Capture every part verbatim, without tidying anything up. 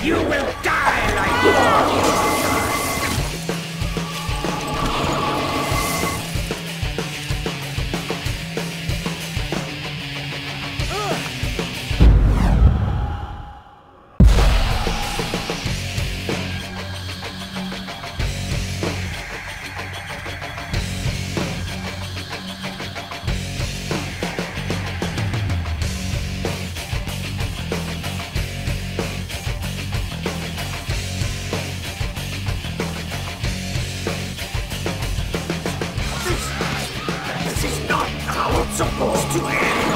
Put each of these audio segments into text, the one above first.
You will die like this! Supposed to end.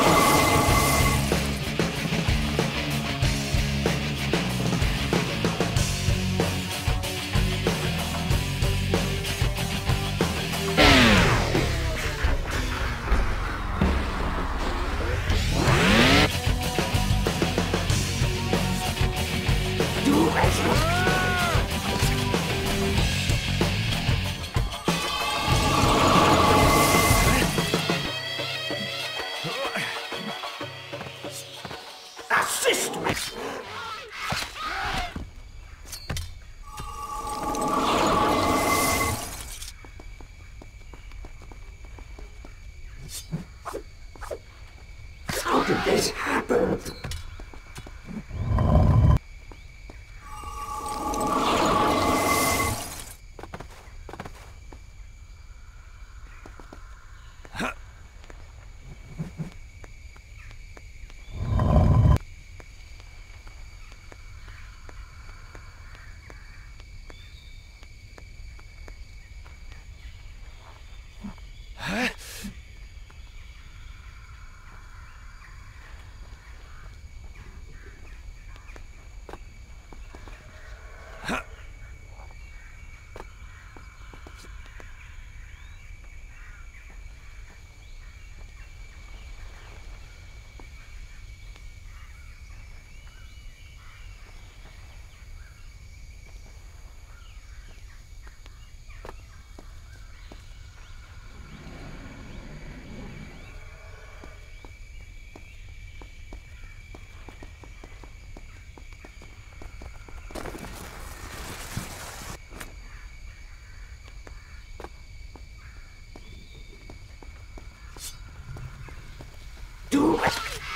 Do as you assist me! How did this happen? Do it!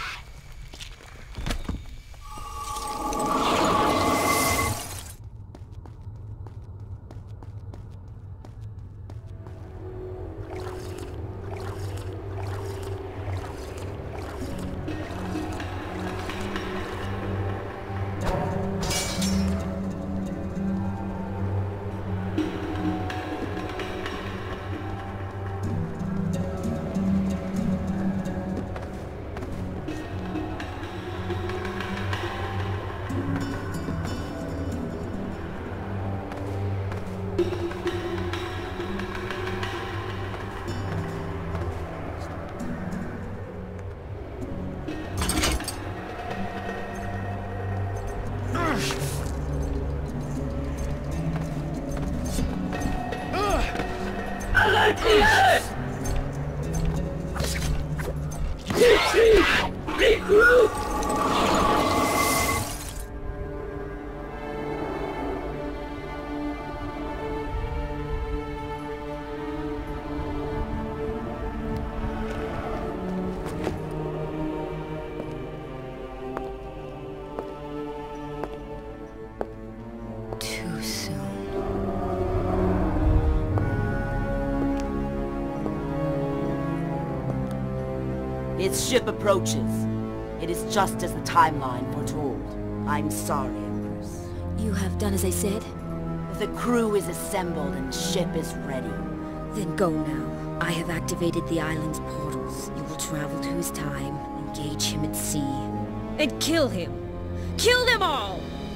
Its ship approaches. It is just as the timeline foretold. I'm sorry, Empress. You have done as I said? The crew is assembled and ship is ready. Then go now. I have activated the island's portals. You will travel to his time, engage him at sea. And kill him! Kill them all!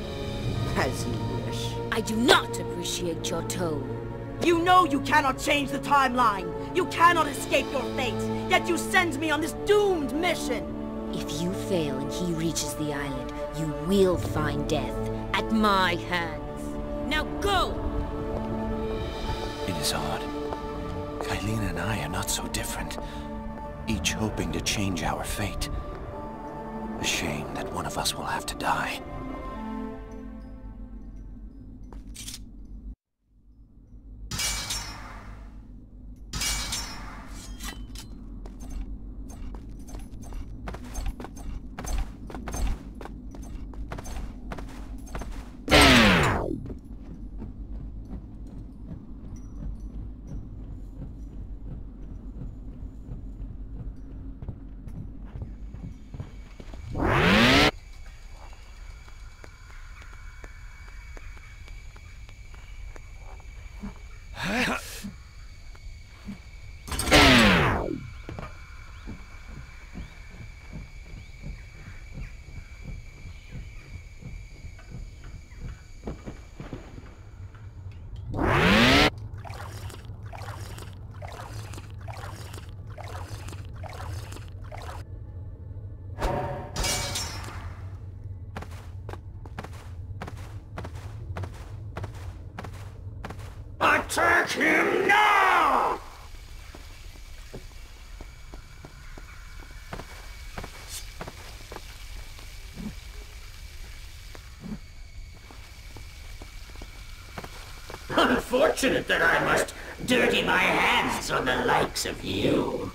As you wish. I do not appreciate your tone. You know you cannot change the timeline! You cannot escape your fate! Yet you send me on this doomed mission! If you fail and he reaches the island, you will find death at my hands. Now go! It is odd. Kylene and I are not so different. Each hoping to change our fate. A shame that one of us will have to die. Attack him now! Unfortunate that I must dirty my hands on the likes of you.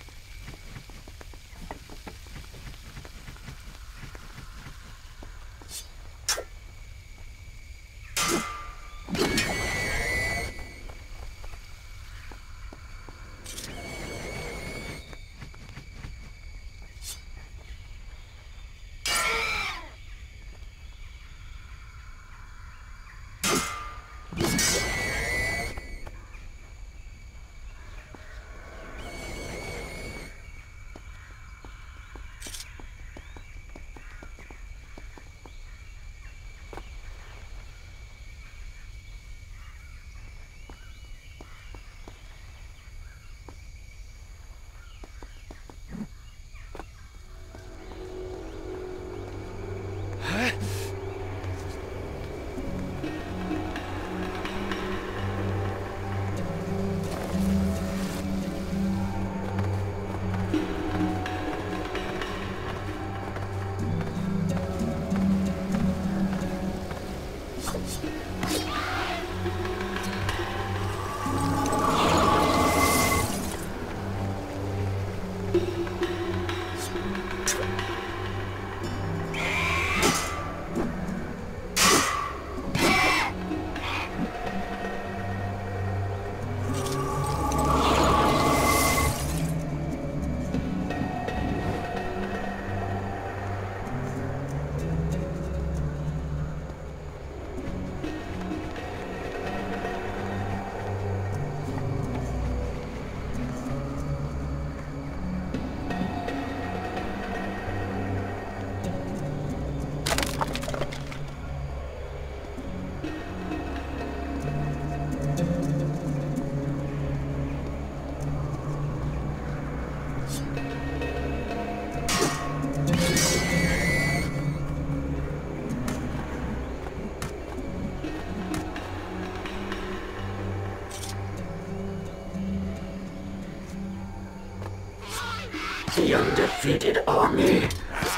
The undefeated army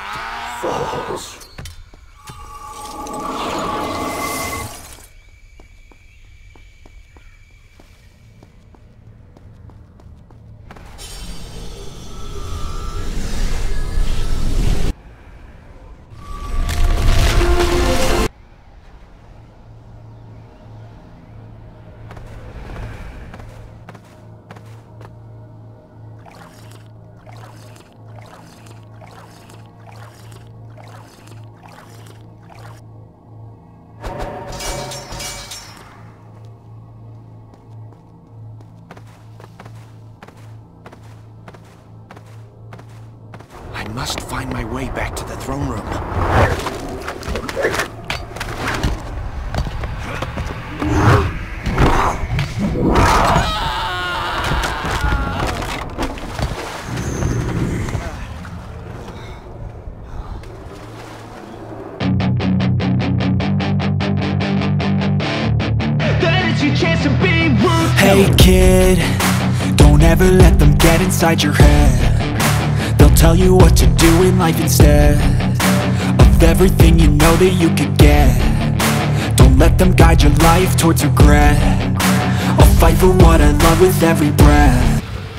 falls. I must find my way back to the throne room. Hey kid, don't ever let them get inside your head. They'll tell you what to do in life instead of everything you know that you could get. Don't let them guide your life towards regret. I'll fight for what I love with every breath.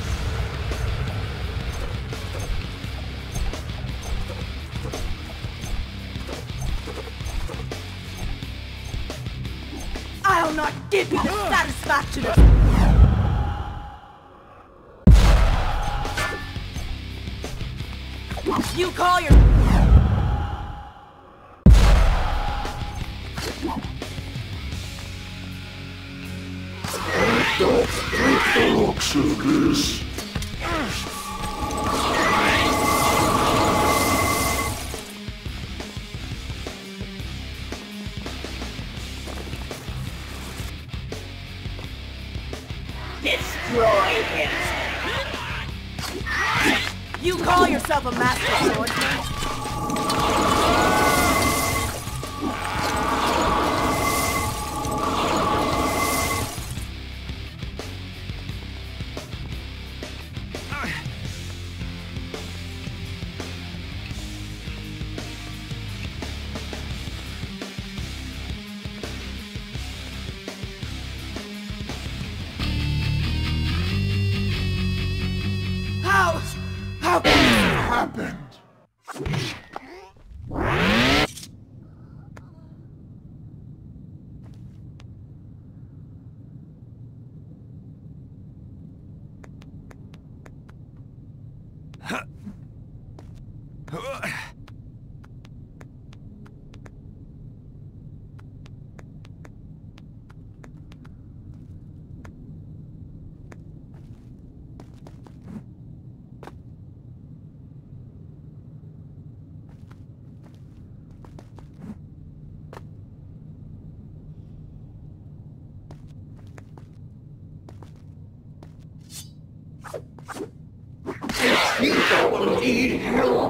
I'll not give you the satisfaction of... You call your... Take the looks of this. Destroy him! You call yourself a master swordsman? How? How can this happen? People will need help.